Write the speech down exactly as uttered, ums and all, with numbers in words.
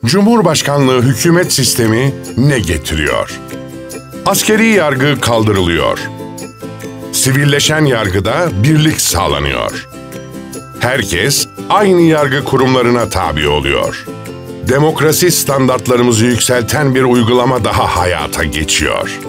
Cumhurbaşkanlığı hükümet sistemi ne getiriyor? Askeri yargı kaldırılıyor. Sivilleşen yargıda birlik sağlanıyor. Herkes aynı yargı kurumlarına tabi oluyor. Demokrasi standartlarımızı yükselten bir uygulama daha hayata geçiyor.